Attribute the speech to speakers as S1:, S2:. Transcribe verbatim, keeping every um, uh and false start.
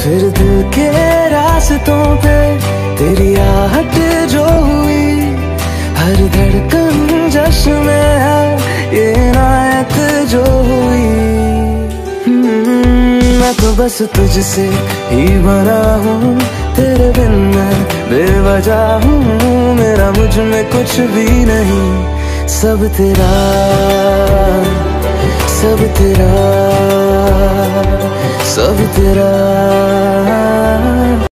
S1: फिर दिल के रास्तों पे तेरी आहट जो हुई, हर धड़कन जश्न में है ये इनायत जो हुई। मैं तो बस तुझसे ही बना हूँ, तेरे बिन मैं बेवजह हूँ। मेरा मुझ में कुछ भी नहीं, सब तेरा सब तेरा सब तेरा।